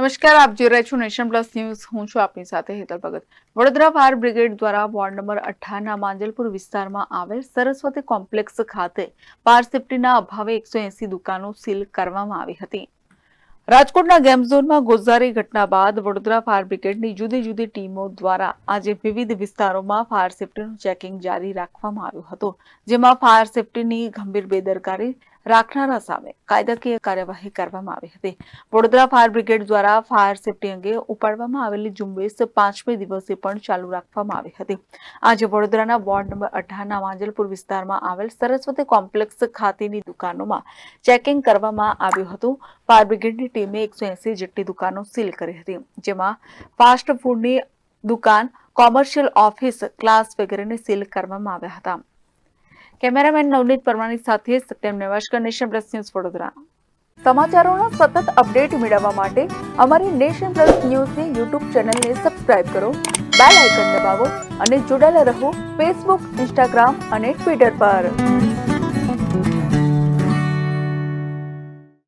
નમસ્કાર, આપ જોઈ રહ્યા છો નેશન પ્લસ ન્યૂઝ. હું છું આપની સાથે હેતલ ભગત. વડોદરા ફાયર બ્રિગેડ દ્વારા વોર્ડ નંબર 18ના માંજલપુર વિસ્તારમાં આવેલ સરસ્વતી કોમ્પ્લેક્સ ખાતે ફાયર સેફ્ટીના અભાવે 180 દુકાનો સીલ કરવામાં આવી હતી. રાજકોટના ગેમ ઝોનમાં ગોઝારી ઘટના બાદ વડોદરા ફાયર બ્રિગેડની જુદી જુદી ટીમો દ્વારા આજે વિવિધ વિસ્તારોમાં ફાયર સેફ્ટીનું ચેકિંગ જારી રાખવામાં આવ્યું હતું, જેમાં ફાયર સેફ્ટીની ગંભીર બેદરકારી રાખનારા સામે કાયદાકીય કાર્યવાહી કરવામાં આવી હતી. વડોદરા ફાયર બ્રિગેડ દ્વારા ફાયર સેફ્ટી અંગે ઉપાડવામાં આવેલી ઝુંબેશ 5મે દિવસે પણ ચાલુ રાખવામાં આવી હતી. આજે વડોદરાના વોર્ડ નંબર 18ના માંજલપુર વિસ્તારમાં આવેલ સરસ્વતી કોમ્પ્લેક્સ ખાતેની દુકાનોમાં ચેકિંગ કરવામાં આવ્યું હતું. ફાયર બ્રિગેડની ટીમે 180 જેટલી દુકાનો સીલ કરી હતી, જેમાં ફાસ્ટ ફૂડની દુકાન, કોમર્શિયલ ઓફિસ, ક્લાસ વગેરેને સીલ કરવામાં આવ્યા હતા. કેમેરામેન નવનીત પરમાની સાથે સત્યમ નેવાશકર, નેશન પ્લસ ન્યૂઝ, વડોદરા. સમાચારોના સતત અપડેટ મેળવવા માટે અમારી નેશન પ્લસ ન્યૂઝની યુટ્યુબ ચેનલને સબસ્ક્રાઇબ કરો, બેલ આઇકન દબાવો અને જોડાયેલા રહો ફેસબુક, ઇન્સ્ટાગ્રામ અને ટ્વિટર પર.